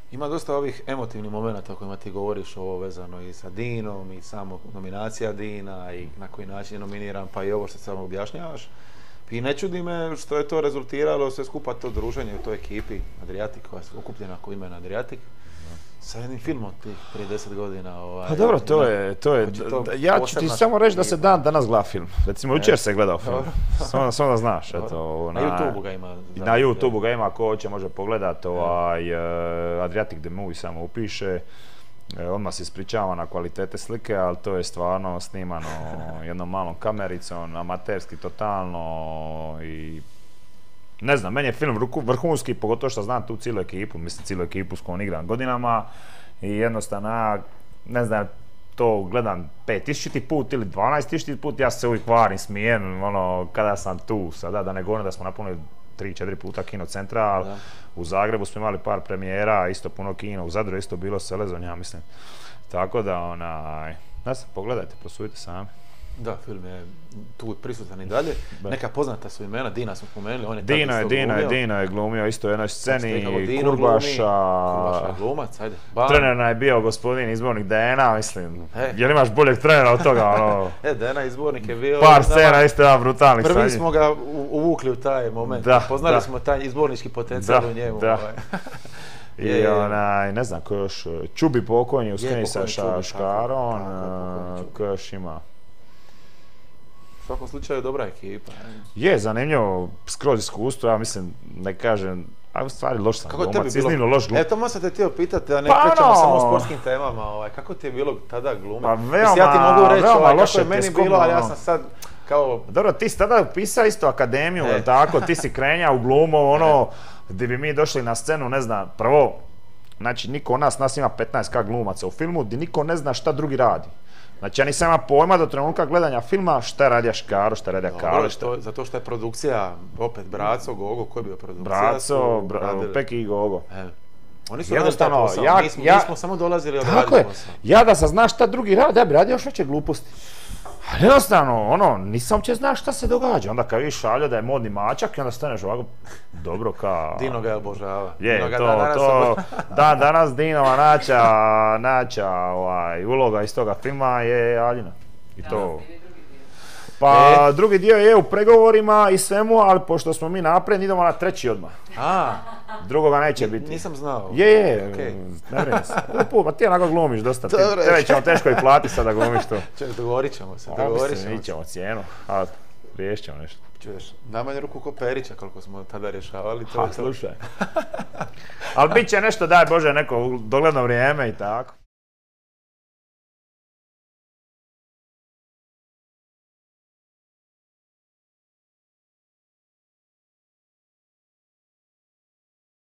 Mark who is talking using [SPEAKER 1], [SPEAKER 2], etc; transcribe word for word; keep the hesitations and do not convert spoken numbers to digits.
[SPEAKER 1] Ima dosta ovih emotivnih momenata o kojima ti govoriš, ovo vezano i sa Dinom i samo nominacija Dina i na koji način je nominiran, pa i ovo što samo objašnjavaš. I ne čudi me što je to rezultiralo sve skupa to druženje u toj ekipi Adriatic, koja je okupljena ako imena Adriatic, sa jednim filmom tih prije deset godina. Ovaj,
[SPEAKER 2] pa dobro, to je, to je,
[SPEAKER 1] to
[SPEAKER 2] ja ću ti samo reći da se dan danas gleda film. Recimo, jučer se gledao film, samo, samo da znaš. Eto,
[SPEAKER 1] na, na YouTube ga ima.
[SPEAKER 2] Na YouTube ga ima, ko hoće može pogledat, ovaj, uh, Adriatic the Movie samo upiše. Odmah se ispričava na kvalitete slike, ali to je stvarno snimano jednom malom kamericom, amaterski totalno i ne znam, meni je film vrhunski, pogotovo što znam tu cijelu ekipu, mislim cijelu ekipu s kojom igram godinama i jednostavno ja, ne znam, to gledam pet tisućiti put ili dvanaest tisućiti put, ja se uvijek varim, smijem, ono, kada sam tu sada, da ne govorim da smo napunili tri četiri puta Kino Central, da. U Zagrebu smo imali par premijera, isto puno kino, u Zadru isto bilo Selezon, ja mislim. Tako da, onaj, ne znam, pogledajte, prosudite sami.
[SPEAKER 1] Da, film je tu prisutan i dalje. Neka poznata su imena, Dina smo spomenuli, on je
[SPEAKER 2] Dino je, Dino je, Dino je glumio isto u jednoj sceni, Kurbaša,
[SPEAKER 1] Kurbaša glumac, ajde.
[SPEAKER 2] Trenerna je bio gospodin izbornik Dena, mislim, e. Jel imaš boljeg trenera od toga, ono...
[SPEAKER 1] E, Dena izbornik je bio...
[SPEAKER 2] Par scena isto, ja, brutalnih
[SPEAKER 1] prvi sanji. Smo ga uvukli u taj moment, da, poznali da. Smo taj izbornički potencijal
[SPEAKER 2] da,
[SPEAKER 1] u njemu.
[SPEAKER 2] Da. Ovaj. I je, onaj, ne znam ko još, Čubi pokojnji u skeni sa Škarom, ko još ima.
[SPEAKER 1] U svakom slučaju dobra ekipa.
[SPEAKER 2] Je, zanimljivo, skroz iskustvo, ja mislim, ne kažem, a u stvari loš sam
[SPEAKER 1] kako
[SPEAKER 2] glumac, iznimno loš glumac.
[SPEAKER 1] E, to sam te htio pitati, da ne pa pričamo no. samo o sportskim temama, ovaj, kako ti je bilo tada glumac?
[SPEAKER 2] Pa veoma,
[SPEAKER 1] ja ti mogu reći ovaj,
[SPEAKER 2] kako
[SPEAKER 1] je meni bilo, ali ja sam sad kao...
[SPEAKER 2] Dobro, ti si tada upisao isto akademiju, e. tako, ti si krenja u glumu, ono, gdje bi mi došli na scenu, ne znam, prvo, znači niko od nas, nas ima petnaest ka glumaca u filmu, gdje niko ne zna šta drugi radi. Znači ja nisam ima pojma do trenutka gledanja filma šta je radija Škaro, šta je radija Kale.
[SPEAKER 1] Što... Zato što je produkcija, opet Braco, Gogo, ko je bio produkcija?
[SPEAKER 2] Braco, bra... Peki i Gogo.
[SPEAKER 1] E. Oni su radili taj posao, ja, mi, smo,
[SPEAKER 2] ja...
[SPEAKER 1] mi smo samo dolazili od radili posao.
[SPEAKER 2] Ja da sam znao šta drugi radi, ja bi radio još veće gluposti. Ali jednostavno, ono, nisam uopće znao šta se događa. Onda kad vidiš šalja da je modni mačak i onda staneš ovako, dobro ka...
[SPEAKER 1] Dino ga je obožava.
[SPEAKER 2] Je, to, da, to, da, danas Dinova naća, naća ovaj, uloga iz toga filma je Aljina. I to... Pa e? drugi dio je u pregovorima i svemu, ali pošto smo mi napred, idemo na treći odmah.
[SPEAKER 1] A,
[SPEAKER 2] drugoga neće biti.
[SPEAKER 1] Nisam znao.
[SPEAKER 2] Je, je, okay. Ne vrem se. Upu, ma ti onako glumiš dosta, tebe ćemo teško i platiti sada glumiš to.
[SPEAKER 1] Čekaj, dogovorit ćemo se, dogovorit ćemo se.
[SPEAKER 2] Mi ćemo cijenu, a riješit ćemo nešto.
[SPEAKER 1] Čuješ, najmanje ruku ko Perića, koliko smo tada rješavali. To
[SPEAKER 2] ha, slušaj. Ali bit će nešto, daj Bože, neko dogledno vrijeme i tako.